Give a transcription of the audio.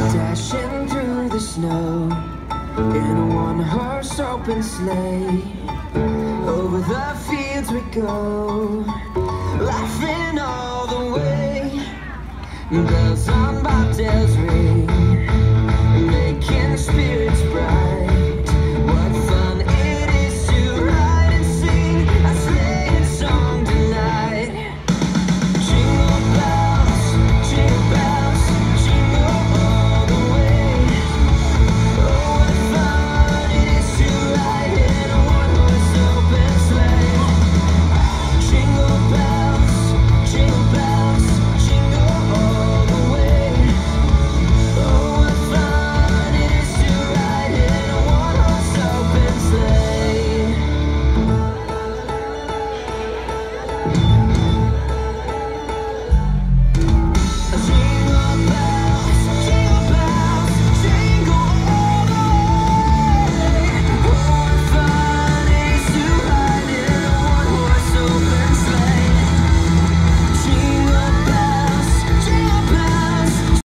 Dashing through the snow in a one-horse open sleigh. Over the fields we go, laughing all the way. Bells on bobtails ring.